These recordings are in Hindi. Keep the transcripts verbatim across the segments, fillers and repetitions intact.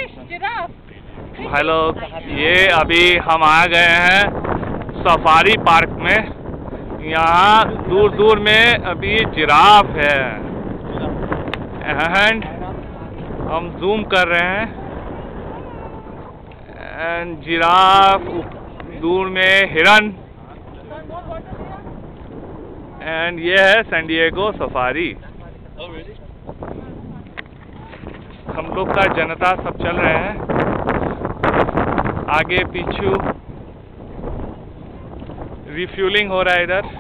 भाई लोग, ये अभी हम आ गए हैं सफारी पार्क में। यहाँ दूर दूर में अभी जिराफ है एंड हम जूम कर रहे हैं एंड जिराफ, दूर में हिरन एंड ये है सैन डिएगो सफारी। हम लोग का जनता सब चल रहे हैं आगे पीछू, रिफ्यूलिंग हो रहा है इधर।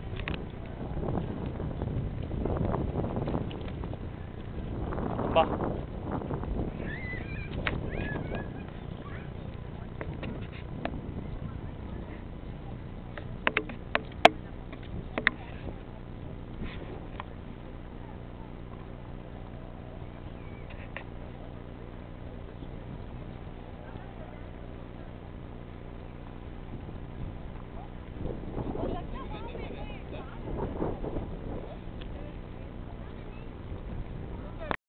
वाह।